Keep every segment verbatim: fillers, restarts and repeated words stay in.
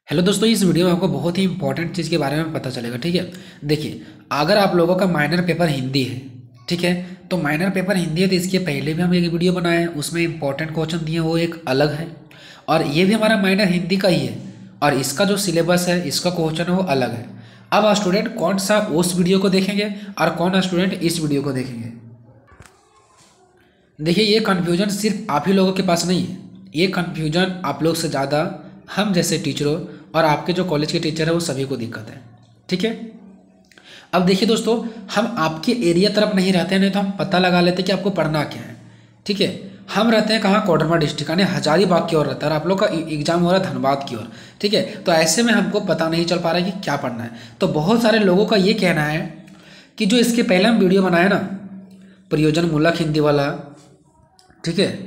Hello दोस्तों, इस video में आपको बहुत ही इंपॉर्टेंट चीज़ के बारे में पता चलेगा। ठीक है, देखिए, अगर आप लोगों का माइनर पेपर हिंदी है, ठीक है, तो माइनर पेपर हिंदी है तो इसके पहले भी हम एक वीडियो बनाए हैं, उसमें इंपॉर्टेंट क्वेश्चन दिए हैं, वो एक अलग है। और ये भी हमारा माइनर हिंदी का ही है, और इसका जो सिलेबस है, इसका क्वेश्चन है वो अलग है। अब स्टूडेंट कौन सा उस वीडियो को देखेंगे और कौन स्टूडेंट इस वीडियो को देखेंगे? देखिए, ये कन्फ्यूजन सिर्फ आप ही लोगों के पास नहीं है, ये कन्फ्यूजन आप लोग से ज़्यादा हम जैसे टीचरों और आपके जो कॉलेज के टीचर है वो सभी को दिक्कत है। ठीक है, अब देखिए दोस्तों, हम आपके एरिया तरफ नहीं रहते हैं, नहीं तो हम पता लगा लेते कि आपको पढ़ना क्या है। ठीक है, हम रहते हैं कहाँ? कोडरमा डिस्ट्रिक्ट, यानी हजारीबाग की ओर रहता है, और आप लोग का एग्जाम हो रहा है धनबाद की ओर। ठीक है, तो ऐसे में हमको पता नहीं चल पा रहा है कि क्या पढ़ना है। तो बहुत सारे लोगों का ये कहना है कि जो इसके पहले हम वीडियो बनाए ना, प्रयोजन मूलक हिंदी वाला, ठीक है,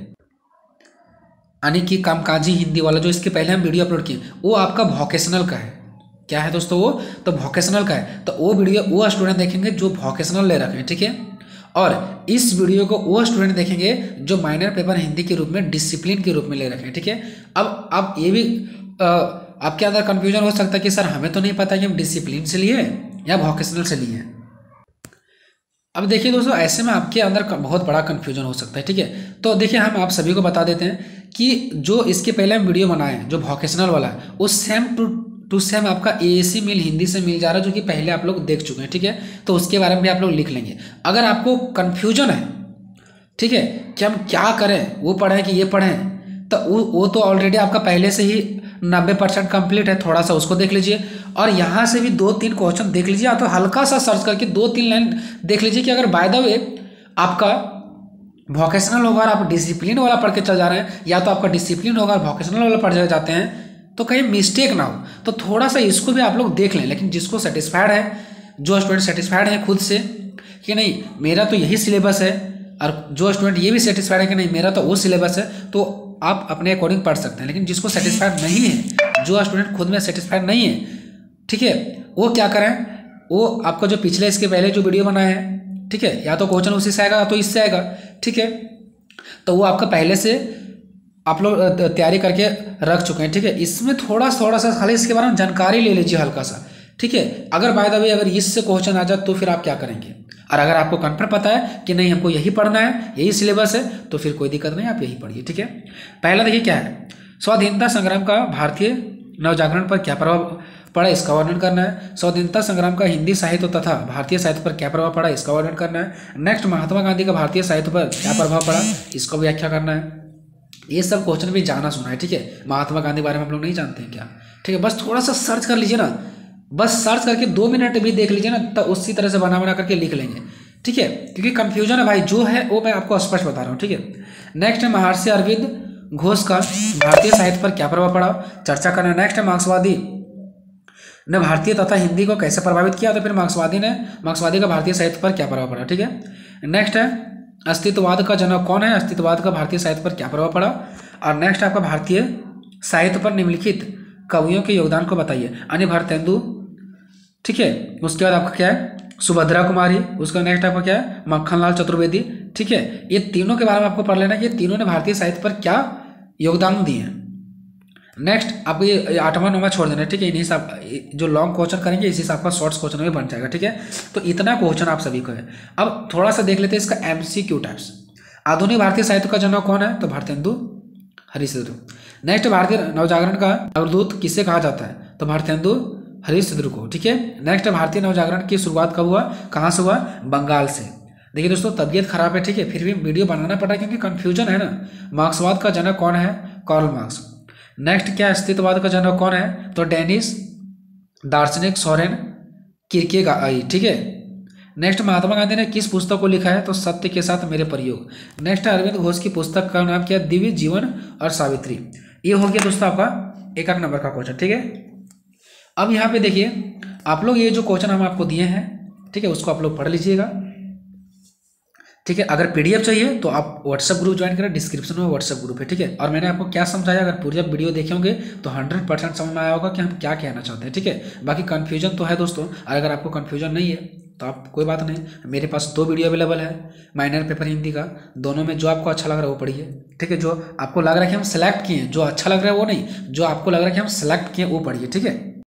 यानी कि कामकाजी हिंदी वाला, जो इसके पहले हम वीडियो अपलोड किए, वो आपका वोकेशनल का है। क्या है दोस्तों? वो तो वोकेशनल का है, तो वो वीडियो वो स्टूडेंट देखेंगे जो वोकेशनल ले रखे हैं। ठीक है, और इस वीडियो को वो स्टूडेंट देखेंगे जो माइनर पेपर हिंदी के रूप में, डिसिप्लिन के रूप में ले रखे हैं। ठीक है, अब अब ये भी आ, आपके अंदर कन्फ्यूजन हो सकता है कि सर हमें तो नहीं पता कि हम डिसिप्लिन से लिए या वोकेशनल से लिए। अब देखिए दोस्तों, ऐसे में आपके अंदर बहुत बड़ा कन्फ्यूजन हो सकता है। ठीक है, तो देखिए, हम आप सभी को बता देते हैं कि जो इसके पहले हम वीडियो बनाए हैं जो वोकेशनल वाला है, वो सेम टू टू सेम आपका एएसी मिल हिंदी से मिल जा रहा है, जो कि पहले आप लोग देख चुके हैं। ठीक है, तो उसके बारे में भी आप लोग लिख लेंगे। अगर आपको कन्फ्यूजन है, ठीक है, कि हम क्या करें, वो पढ़ें कि ये पढ़ें, तो वो वो तो ऑलरेडी आपका पहले से ही नब्बे परसेंट कम्प्लीट है, थोड़ा सा उसको देख लीजिए, और यहाँ से भी दो तीन क्वेश्चन देख लीजिए, या तो हल्का सा सर्च करके दो तीन लाइन देख लीजिए कि अगर बाय द वे आपका वोकेशनल होगा और आप डिसिप्लिन वाला पढ़ के चल जा रहे हैं, या तो आपका डिसिप्लिन होगा और वोकेशनल वाला पढ़ जाते हैं, तो कहीं मिस्टेक ना हो। तो थोड़ा सा इसको भी आप लोग देख लें। लेकिन जिसको सेटिस्फाइड है, जो स्टूडेंट सेटिस्फाइड है खुद से कि नहीं मेरा तो यही सिलेबस है, और जो स्टूडेंट ये भी सेटिस्फाइड है कि नहीं मेरा तो वो सिलेबस है, तो आप अपने अकॉर्डिंग पढ़ सकते हैं। लेकिन जिसको सेटिस्फाइड नहीं है, जो स्टूडेंट खुद में सेटिस्फाइड नहीं है, ठीक है, वो क्या करें, वो आपका जो पिछले इसके पहले जो वीडियो बनाए हैं, ठीक है, या तो क्वेश्चन उसी से आएगा या तो इससे आएगा। ठीक है, तो वो आपका पहले से आप लोग तैयारी करके रख चुके हैं। ठीक है, इसमें थोड़ा थोड़ा सा खाली इसके बारे में जानकारी ले लीजिए हल्का सा। ठीक है, अगर बाय द वे अगर इससे क्वेश्चन आ जाए तो फिर आप क्या करेंगे? और अगर आपको कन्फर्म पता है कि नहीं हमको यही पढ़ना है, यही सिलेबस है, तो फिर कोई दिक्कत नहीं, आप यही पढ़िए। ठीक है, पहला देखिए क्या है, स्वाधीनता संग्राम का भारतीय नवजागरण पर क्या प्रभाव पड़ा, इसका वर्णन करना है। स्वाधीनता संग्राम का हिंदी साहित्य तथा भारतीय साहित्य पर क्या प्रभाव पड़ा, इसका वर्णन करना है। नेक्स्ट, महात्मा गांधी का भारतीय साहित्य पर क्या प्रभाव पड़ा, इसका व्याख्या करना है। ये सब क्वेश्चन भी जाना सुना है। ठीक है, महात्मा गांधी के बारे में हम लोग नहीं जानते हैं क्या? ठीक है, बस थोड़ा सा सर्च कर लीजिए ना, बस सर्च करके दो मिनट भी देख लीजिए ना, तो उसी तरह से बना बना करके लिख लेंगे। ठीक है, क्योंकि कंफ्यूजन है भाई, जो है वो मैं आपको स्पष्ट बता रहा हूँ। ठीक है, नेक्स्ट है महर्षि अरविंद घोष का भारतीय साहित्य पर क्या प्रभाव पड़ा, चर्चा करना। नेक्स्ट है मार्क्सवादी ने भारतीय तथा हिंदी को कैसे प्रभावित किया, तो फिर मार्क्सवादी ने मार्क्सवादी का भारतीय साहित्य पर क्या प्रभाव पड़ा। ठीक है, नेक्स्ट है अस्तित्ववाद का जनक कौन है, अस्तित्ववाद का भारतीय साहित्य पर क्या प्रभाव पड़ा। और नेक्स्ट आपका भारतीय साहित्य पर निम्नलिखित कवियों के योगदान को बताइए, यानी भारतेंदु। ठीक है, उसके बाद आपका क्या है, सुभद्रा कुमारी। उसका नेक्स्ट आपका क्या है, मक्खनलाल चतुर्वेदी। ठीक है, ये तीनों के बारे में आपको पढ़ लेना कि ये तीनों ने भारतीय साहित्य पर क्या योगदान दिए हैं। नेक्स्ट आपको ये आठवां नौवां छोड़ देना। ठीक है, इन्हीं हिसाब जो लॉन्ग क्वेश्चन करेंगे इसी हिसाब का शॉर्ट्स क्वेश्चन में बन जाएगा। ठीक है, तो इतना क्वेश्चन आप सभी को है। अब थोड़ा सा देख लेते हैं इसका एमसीक्यू टाइप्स। आधुनिक भारतीय साहित्य का जनक कौन है, तो भारतेंदु हरिश्चंद्र। नेक्स्ट, भारतीय नवजागरण का अवधूत किसे कहा जाता है, तो भारतेंदु हरिश्चंद्र को। ठीक है, नेक्स्ट, भारतीय नवजागरण की शुरुआत कब हुआ, कहाँ से हुआ, बंगाल से। देखिए दोस्तों, तबीयत खराब है, ठीक है, फिर भी वीडियो बनाना पड़ा क्योंकि कंफ्यूजन है ना। मार्क्सवाद का जनक कौन है, कार्ल मार्क्स। नेक्स्ट, क्या अस्तित्ववाद का जनक कौन है, तो डेनिस दार्शनिक सोरेन किरकेगार्ड। ठीक है, नेक्स्ट, महात्मा गांधी ने किस पुस्तक को लिखा है, तो सत्य के साथ मेरे प्रयोग। नेक्स्ट, अरविंद घोष की पुस्तक का नाम क्या, दिव्य जीवन और सावित्री। ये हो गया दोस्तों आपका एक एक नंबर का क्वेश्चन। ठीक है, अब यहाँ पे देखिए आप लोग ये जो क्वेश्चन हम आपको दिए हैं, ठीक है, उसको आप लोग पढ़ लीजिएगा। ठीक है। अगर पीडीएफ चाहिए तो आप व्हाट्सएप ग्रुप ज्वाइन करें, डिस्क्रिप्शन में व्हाट्सएप ग्रुप है, ठीक है। और मैंने आपको क्या समझाया, अगर पूरी आप वीडियो देखे होंगे तो हंड्रेड परसेंट समझ में आया होगा कि हम क्या कहना चाहते हैं, ठीक है। बाकी कन्फ्यूजन तो है दोस्तों, अगर आपको कन्फ्यूजन नहीं है तो आप कोई बात नहीं, मेरे पास दो वीडियो अवेलेबल है माइनर पेपर हिंदी का, दोनों में जो आपको अच्छा लग रहा है वो पढ़िए, ठीक है। जो आपको लग रहा है कि हम सेलेक्ट किए, जो अच्छा लग रहा है वो नहीं, जो आपको लग रहा है कि हम सेलेक्ट किए वो पढ़िए, ठीक है।